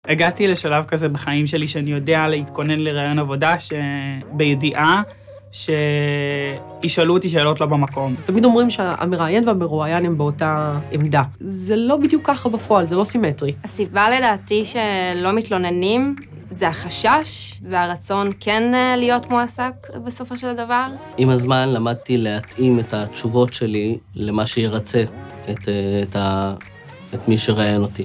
הגעתי לשלב כזה בחיים שלי שאני יודע להתכונן לרעיון עבודה בידיעה שישאלו אותי שאלות לא במקום. תמיד אומרים שהמראיין והמרואיין הם באותה עמדה. זה לא בדיוק ככה בפועל, זה לא סימטרי. הסיבה לדעתי שלא מתלוננים זה החשש והרצון כן להיות מועסק בסופו של דבר. עם הזמן למדתי להתאים את התשובות שלי למה שירצה את מי שראיין אותי.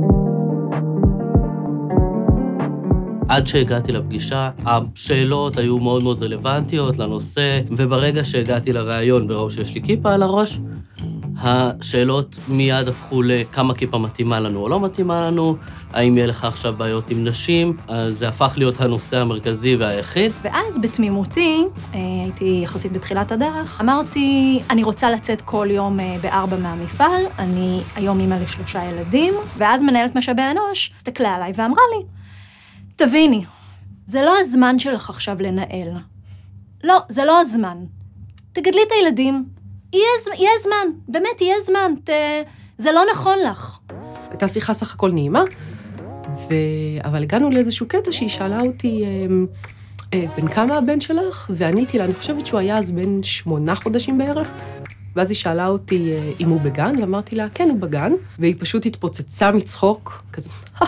עד שהגעתי לפגישה, השאלות היו מאוד מאוד רלוונטיות לנושא, וברגע שהגעתי לראיון וראו שיש לי כיפה על הראש, השאלות מיד הפכו לכמה כיפה מתאימה לנו או לא מתאימה לנו, האם יהיה לך עכשיו בעיות עם נשים, אז זה הפך להיות הנושא המרכזי והיחיד. ואז בתמימותי, הייתי יחסית בתחילת הדרך, אמרתי, אני רוצה לצאת כל יום ב-4 מהמפעל, אני היום אמא ל3 ילדים, ואז מנהלת משאבי אנוש הסתכלה עליי ואמרה לי, תביני, זה לא הזמן שלך עכשיו לנהל. לא, זה לא הזמן. תגדלי את הילדים. יהיה זמן, באמת יהיה זמן. זה לא נכון לך. הייתה שיחה סך הכל נעימה, אבל הגענו לאיזשהו קטע שהיא שאלה אותי, בן כמה הבן שלך? ועניתי לה, אני חושבת שהוא היה אז בן 8 חודשים בערך. ואז היא שאלה אותי אם הוא בגן, ואמרתי לה, כן, הוא בגן. והיא פשוט התפוצצה מצחוק, כזה,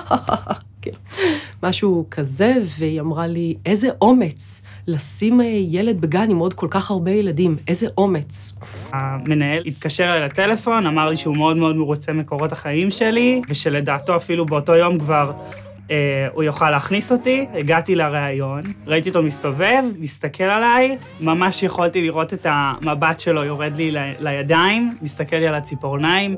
משהו כזה, והיא אמרה לי, איזה אומץ לשים ילד בגן עם עוד כל כך הרבה ילדים, איזה אומץ. המנהל התקשר אליי לטלפון, אמר לי שהוא מאוד מאוד מרוצה מקורות החיים שלי, ושלדעתו אפילו באותו יום כבר הוא יוכל להכניס אותי. הגעתי לראיון, ראיתי אותו מסתובב, מסתכל עליי, ממש יכולתי לראות את המבט שלו יורד לי לידיים, מסתכל לי על הציפורניים,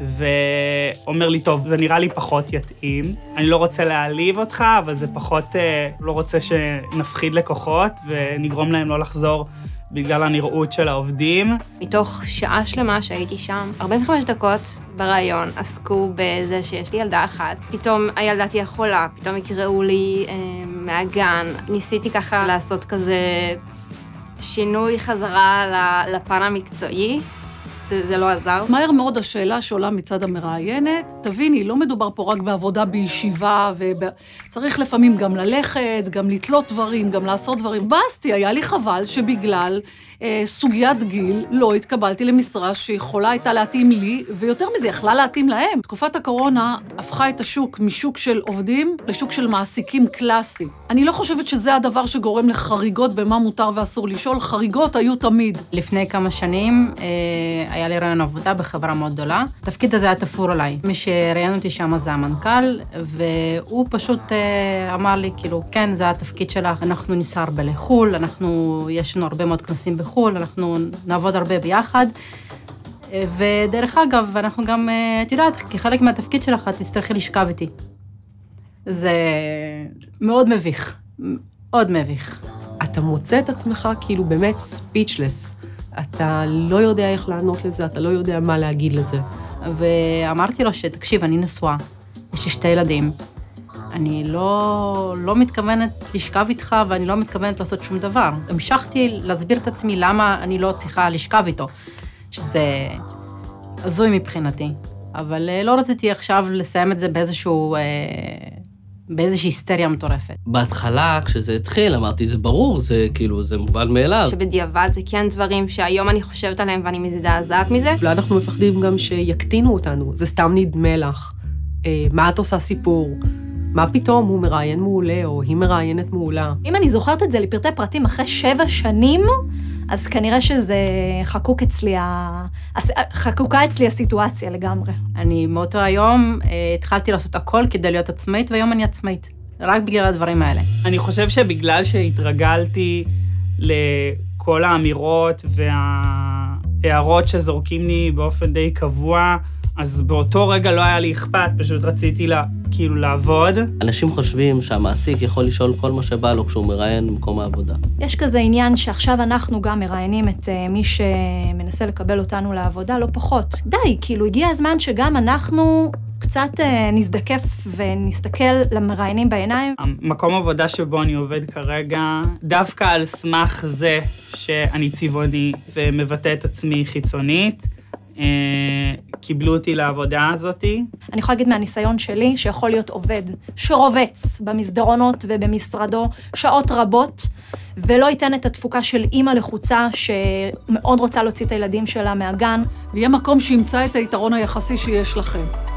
ואומר לי, טוב, זה נראה לי פחות יתאים. אני לא רוצה להעליב אותך, אבל זה פחות, לא רוצה שנפחיד לקוחות, ונגרום להם לא לחזור בגלל הנראות של העובדים. מתוך שעה שלמה שהייתי שם, 45 דקות ברעיון עסקו בזה שיש לי ילדה אחת. פתאום הילדה תהיה חולה, פתאום יקראו לי מהגן. ניסיתי ככה לעשות כזה שינוי חזרה לפן המקצועי. זה לא עזר. מהר מאוד השאלה שעולה מצד המראיינת, תביני, לא מדובר פה רק בעבודה בישיבה, צריך לפעמים גם ללכת, גם לתלות דברים, גם לעשות דברים. בסתי, היה לי חבל שבגלל סוגיית גיל לא התקבלתי למשרה שיכולה הייתה להתאים לי, ויותר מזה, יכלה להתאים להם. תקופת הקורונה הפכה את השוק משוק של עובדים לשוק של מעסיקים קלאסי. אני לא חושבת שזה הדבר שגורם לחריגות במה מותר ואסור לשאול, חריגות היו תמיד. לפני כמה שנים היה לי רעיון עבודה בחברה מאוד גדולה. התפקיד הזה היה תפור עליי. מי שראיין אותי שם זה המנכ"ל, והוא פשוט אמר לי, כאילו, כן, זה התפקיד שלך, אנחנו ניסע הרבה לחול, יש לנו הרבה מאוד כנסים בחול, אנחנו נעבוד הרבה ביחד. ודרך אגב, אנחנו גם, את יודעת, כחלק מהתפקיד שלך, את תצטרכי לשכב איתי. זה מאוד מביך, מאוד מביך. אתה מוצא את עצמך כאילו באמת ספיצ'לס. אתה לא יודע איך לענות לזה, אתה לא יודע מה להגיד לזה. ואמרתי לו שתקשיב, אני נשואה, יש לי 2 ילדים. אני לא מתכוונת לשכב איתך, ואני לא מתכוונת לעשות שום דבר. המשכתי להסביר את עצמי למה אני לא צריכה לשכב איתו, שזה הזוי מבחינתי. אבל לא רציתי עכשיו לסיים את זה באיזושהי היסטריה מטורפת. בהתחלה, כשזה התחיל, אמרתי, זה ברור, זה כאילו, זה מובן מאליו. שבדיעבד זה כן דברים שהיום אני חושבת עליהם ואני מזדעזעת מזה. אולי אנחנו מפחדים גם שיקטינו אותנו, זה סתם נדמה לך. מה את עושה סיפור? מה פתאום הוא מראיין מעולה, או היא מראיינת מעולה? אם אני זוכרת את זה לפרטי פרטים אחרי 7 שנים, אז כנראה שזה חקוקה אצלי הסיטואציה לגמרי. אני מאותו היום התחלתי לעשות הכל כדי להיות עצמאית, והיום אני עצמאית, רק בגלל הדברים האלה. אני חושב שבגלל שהתרגלתי לכל האמירות וההערות שזורקים לי באופן די קבוע, אז באותו רגע לא היה לי אכפת, פשוט רציתי כאילו לעבוד. אנשים חושבים שהמעסיק יכול לשאול כל מה שבא לו כשהוא מראיין במקום העבודה. יש כזה עניין שעכשיו אנחנו גם מראיינים את מי שמנסה לקבל אותנו לעבודה, לא פחות. די, כאילו הגיע הזמן שגם אנחנו קצת נזדקף ונסתכל למראיינים בעיניים. המקום עבודה שבו אני עובד כרגע, דווקא על סמך זה שאני צבעוני ומבטא את עצמי חיצונית, קיבלו אותי לעבודה הזאתי. אני יכולה להגיד מהניסיון שלי, שיכול להיות עובד שרובץ במסדרונות ובמשרדו שעות רבות, ולא ייתן את התפוקה של אימא לחוצה, שמאוד רוצה להוציא את הילדים שלה מהגן. ויהיה מקום שימצא את היתרון היחסי שיש לכם.